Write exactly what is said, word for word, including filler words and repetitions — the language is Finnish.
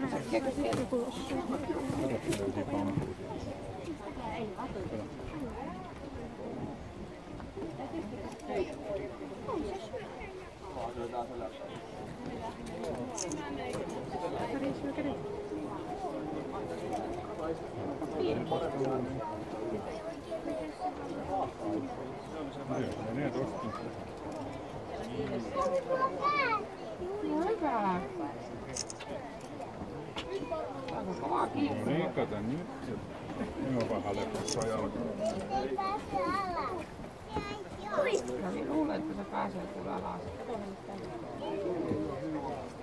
Äkkiäkö siellä tulossa? Hyvä. Saanko kovaa kiinni? Niin, kato nyt. Minun on vähän leppussa jalkaa. Mä luulen, että se pääsee kuule alas.